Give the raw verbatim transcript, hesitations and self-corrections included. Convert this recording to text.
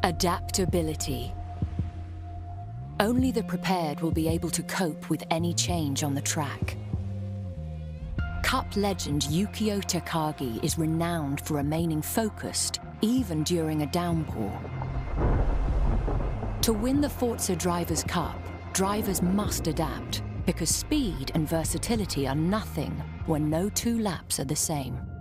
Adaptability. Only the prepared will be able to cope with any change on the track. Cup legend Yukio Takagi is renowned for remaining focused, even during a downpour. To win the Forza Drivers' Cup, drivers must adapt, because speed and versatility are nothing when no two laps are the same.